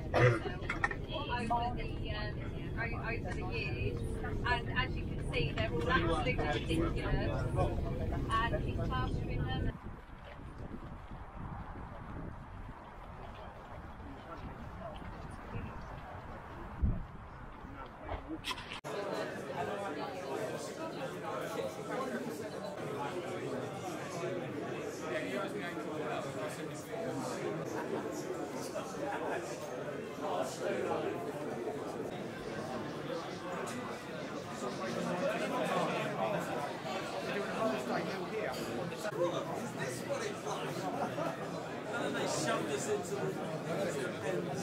over the years, and as you can see, they're all absolutely ridiculous, and he's plastering them. And then they shoved us into the pens.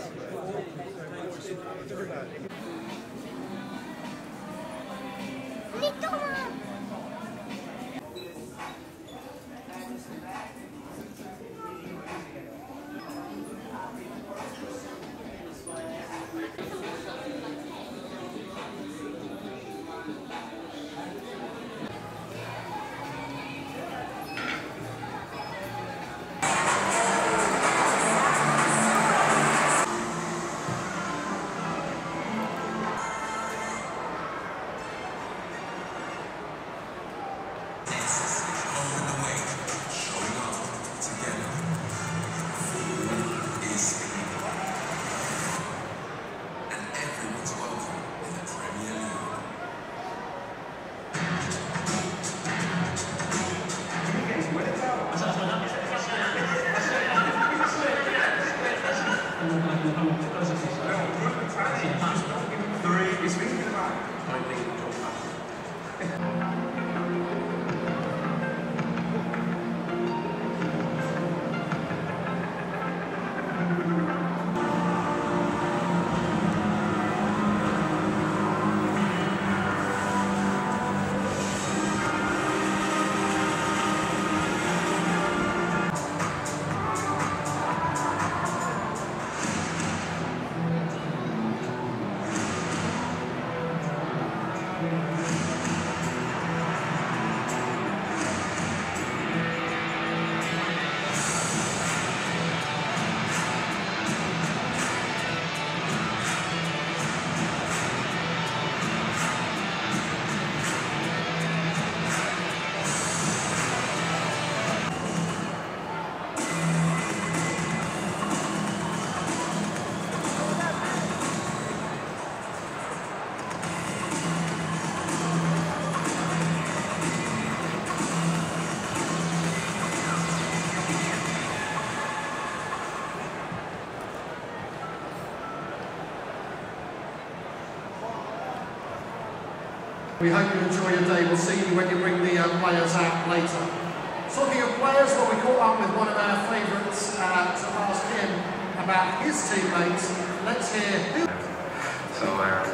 We hope you enjoy your day. We'll see you when you bring the players out later. Talking of players, well, we caught up with one of our favourites to ask him about his teammates. Let's hear who. So,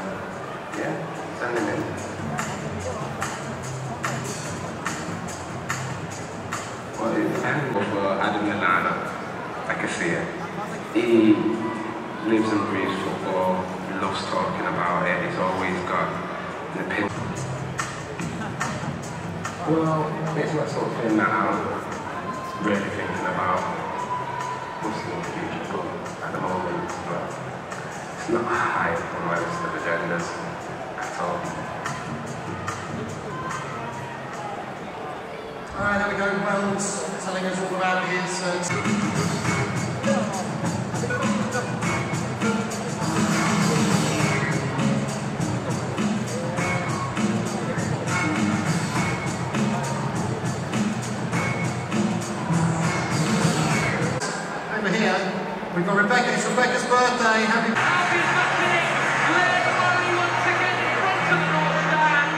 yeah, send him in. Well, it's time for Adam Lallana. I can see it. He lives and breathes football, loves talking about it. He's always got an opinion. Well, it's not something that I'm really thinking about what's in the future at the moment, but it's not high on my list of agendas at all. Alright, there we go. Wells telling us all about his over here, we've got Rebecca. It's Rebecca's birthday. Happy birthday, led only once again in front of the North Stand.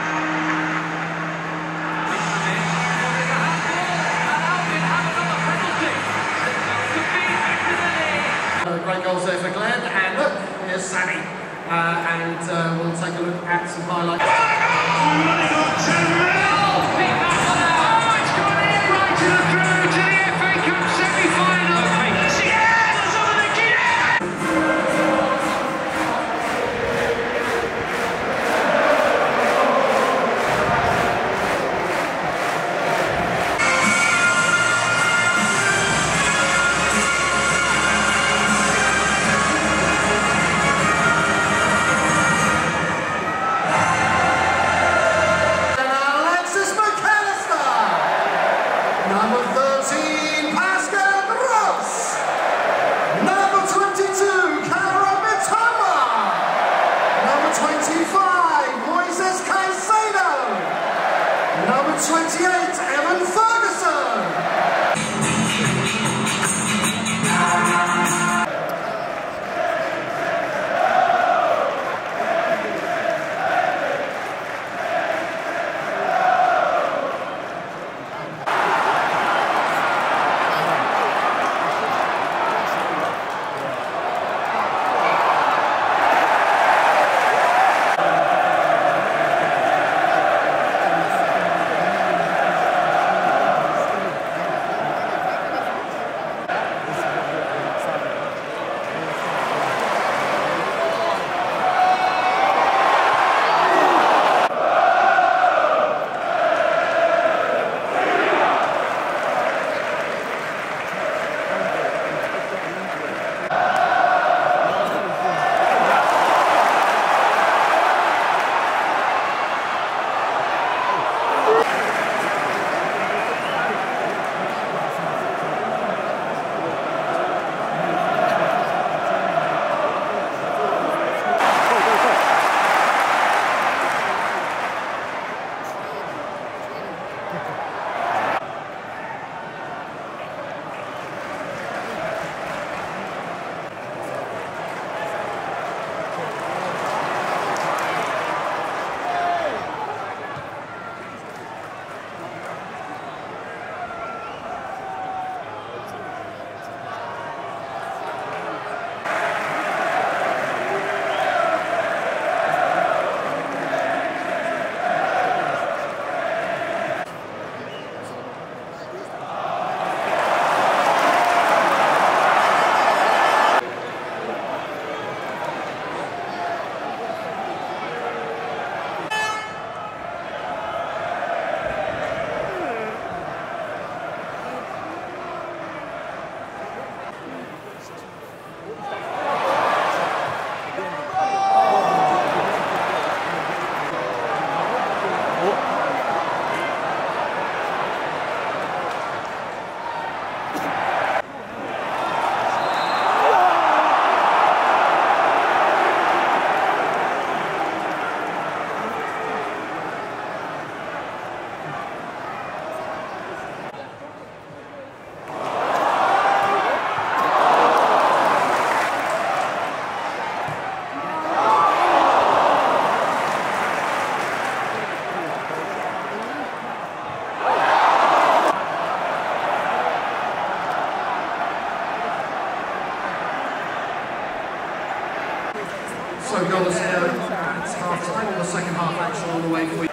Great goals there for Glenn, and look, here's Sammy. We'll take a look at some highlights. So goals here. It's half time on the second half action all the way for you.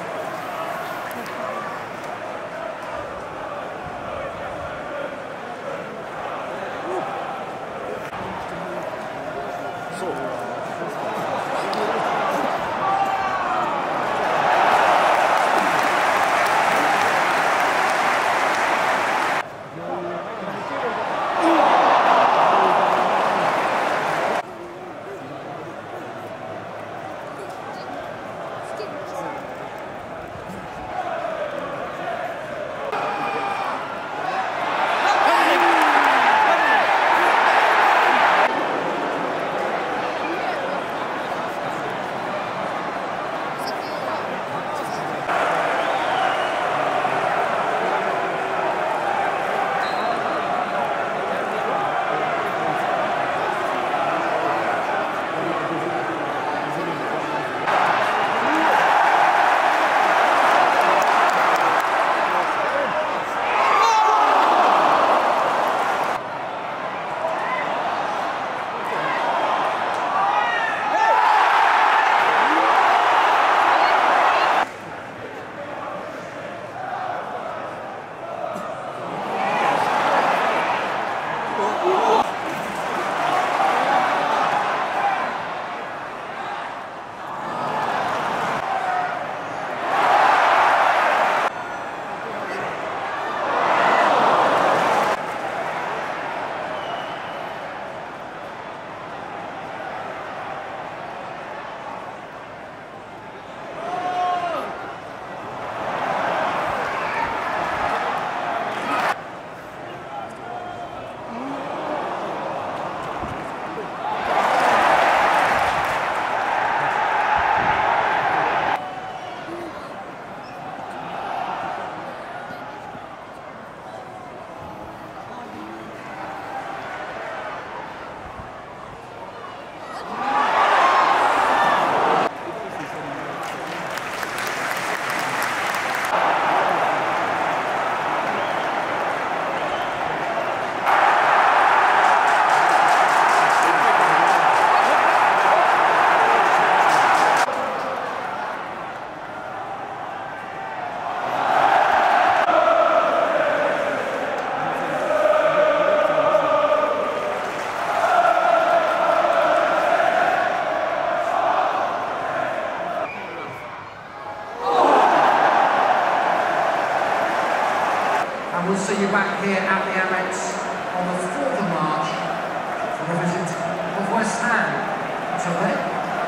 And we'll see you back here at the Amex on the 4th of March for a visit of West Ham. Until then,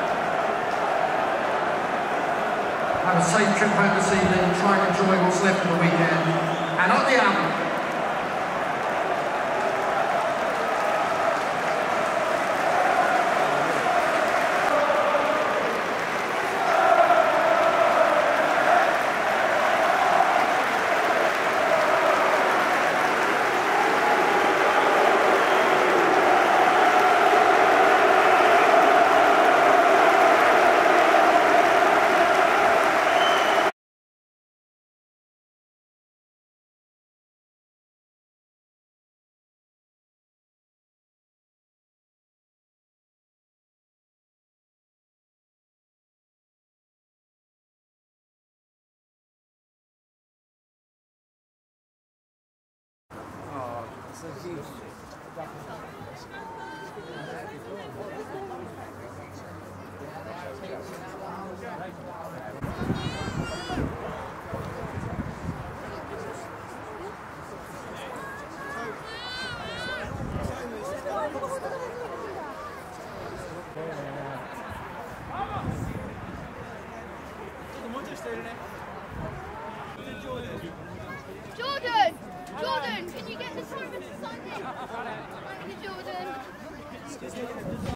have a safe trip home this evening, try and enjoy what's left of the weekend, and up the Amex. So huge. Jordan, can you get the tournament to sign in? Jordan.